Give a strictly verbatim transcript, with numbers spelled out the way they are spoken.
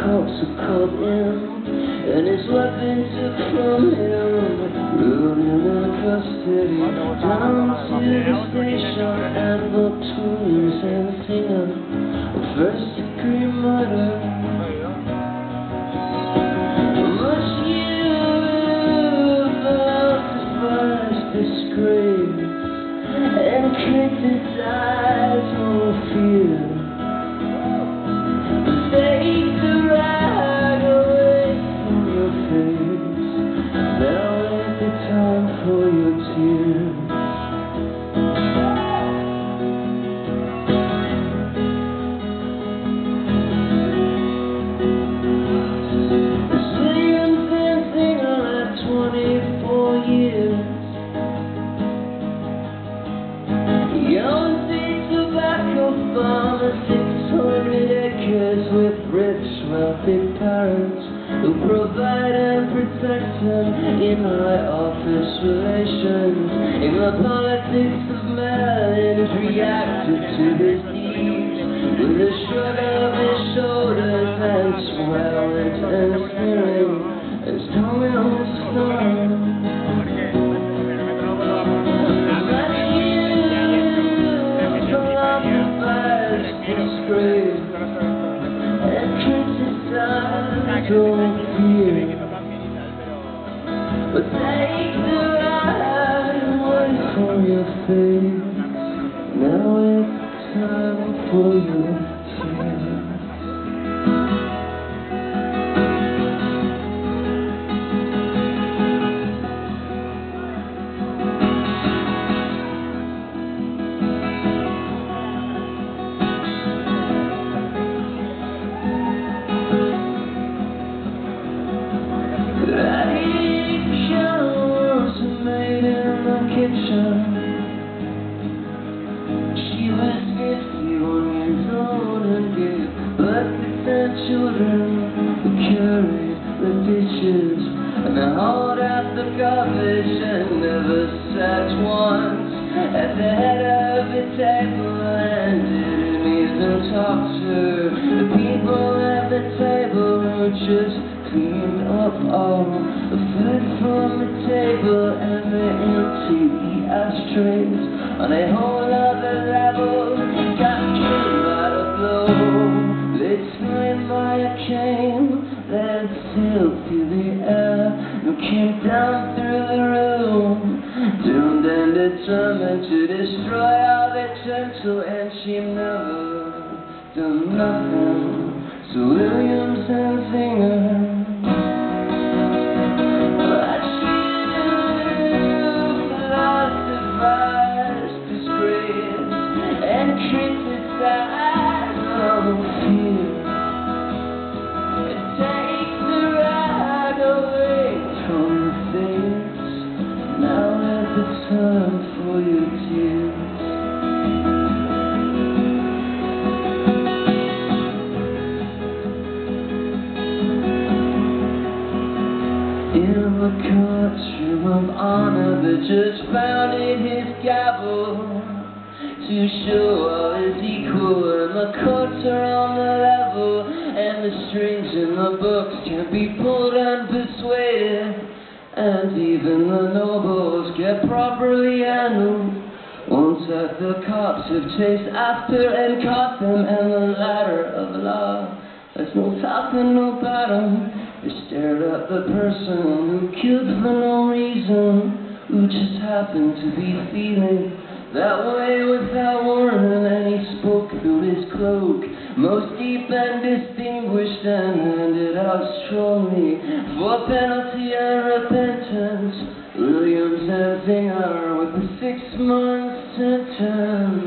cops are called in, and his weapon took from him. Rode him in custody down to the station and booked Williams and Singer of first degree murder. Much you philosophize disgrace and criticize no fear. Take the rag away from your face. Now is the time for your tears. Williams and Singer at twenty-four years. Young State Tobacco Farm and six hundred acres with rich, wealthy parents who provide and protect him in high office relations. In the politics of Maryland, reacted to his deeds with a shrug of his shoulders and swell and sneering as coming on the sun. Don't fear, but take the right away from your face. Now it's time for your tears. She was fifty-one years old and gave birth to ten children who carried the dishes and hauled out the garbage and never sat once at the head of the table and didn't even talk to the people at the table who just cleaned up all the food from the table and the empty ashtrays on a whole other level. Got killed by the blow. They explained why I came, then sailed through the air and came down through the room, doomed and determined to destroy all the gentle, and she never done nothing. So Williams and Singer. Time for your tears. In the courtroom of honor, the judge pounded his gavel to show all is equal, and the courts are on the level, and the strings in the books can be pulled and persuaded. And even the nobles get properly handled once that the cops have chased after and caught them, and the ladder of law has no top and no bottom. They stared at the person who killed for no reason, who just happened to be feeling that way without warning, and he spoke through his cloak, most deep and distinguished, and handed out strongly for penalty and repentance Williams and Singer with a six-month sentence.